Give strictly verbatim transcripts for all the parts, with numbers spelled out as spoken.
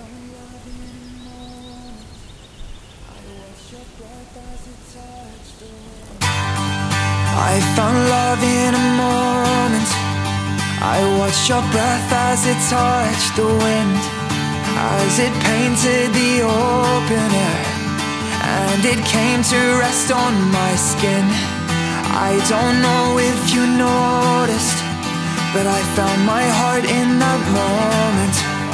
I found love in a moment. I watched your breath as it touched the wind, as it painted the open air, and it came to rest on my skin. I don't know if you noticed, but I found my heart in that moment.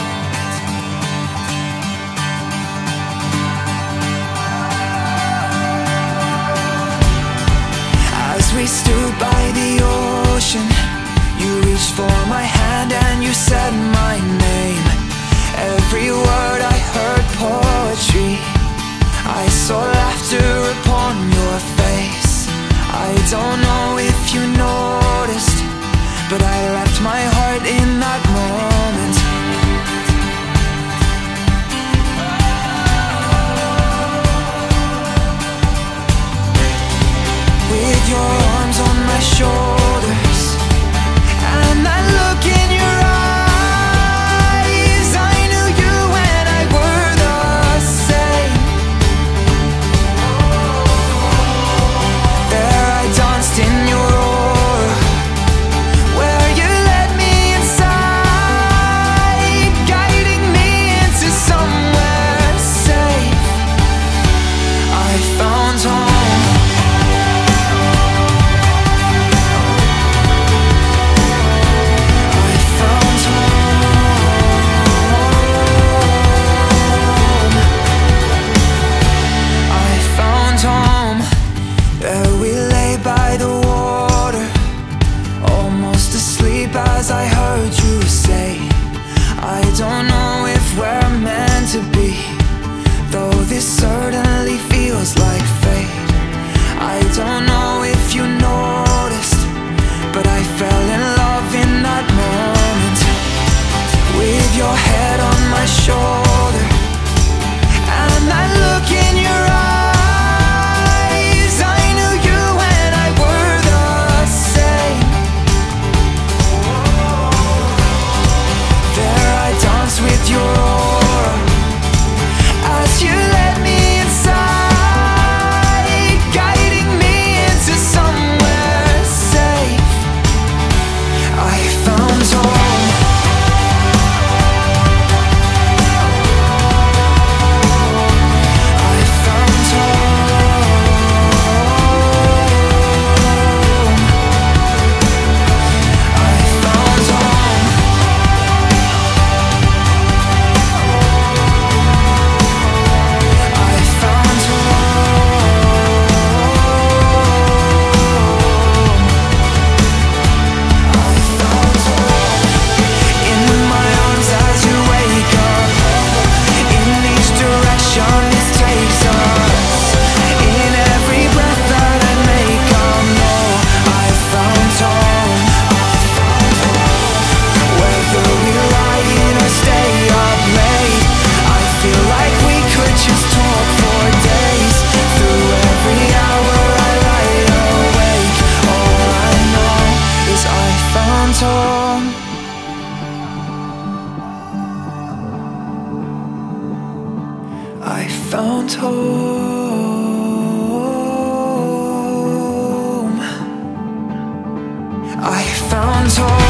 As we stood by the ocean, you reached for my hand and you said my name. Every word I heard poetry. I saw laughter upon your face. I don't know if you noticed, but I left my heart in that moment. With your arms on my shoulders and that look in your eyes, I knew you and I were the same. There I danced in your aura, where you led me inside, guiding me into somewhere safe. I found home. As I heard you say, I don't know if we're meant to be, though this certainly feels like fate. I don't know if you noticed, but I fell in love in that moment. With your head on my shoulder and that look in your eyes, I knew you and I were the same. With your aura, as you led me inside, guiding me into somewhere safe. I found home. I found home. I found home. I found home. I found home.